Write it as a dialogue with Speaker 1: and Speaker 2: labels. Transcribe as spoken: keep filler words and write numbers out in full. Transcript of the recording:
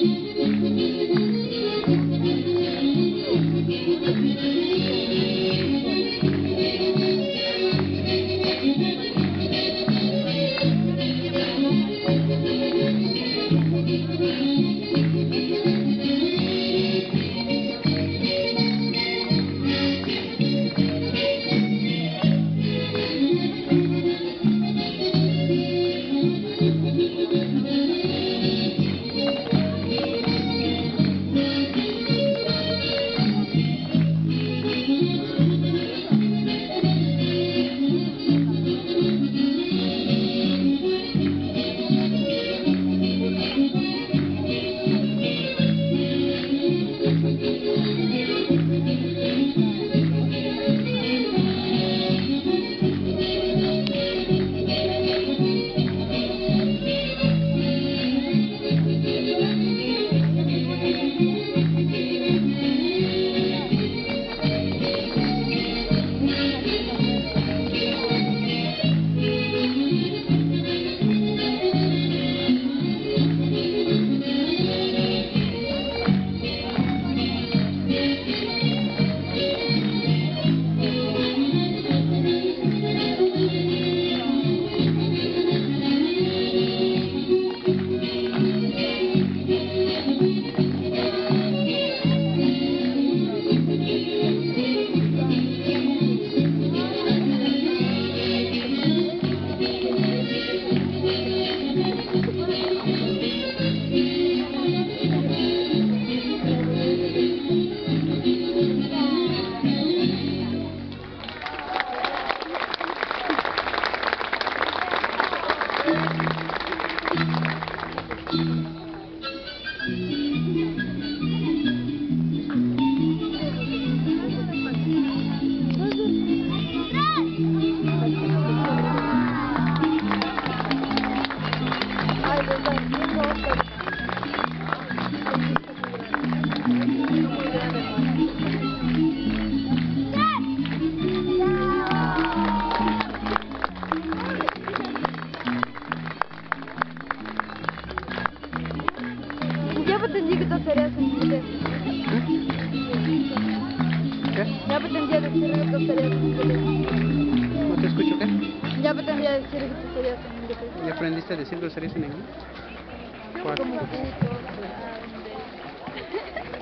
Speaker 1: Я pretendí que tú serías un bebé.
Speaker 2: ¿Qué?
Speaker 1: Ya pretendía decir que tú serías un bebé.
Speaker 2: ¿No te escucho qué?
Speaker 1: Ya pretendía decir que tú serías un bebé.
Speaker 2: ¿Ya aprendiste a decir groserías en inglés?
Speaker 1: Como puto, grande.